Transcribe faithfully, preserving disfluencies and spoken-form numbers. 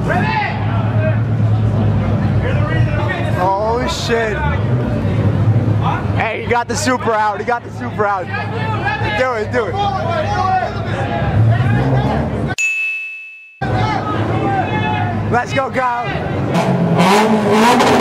Oh shit. Hey, you got the Supra out. You got the Supra out. Do it, do it. Let's go, Kyle.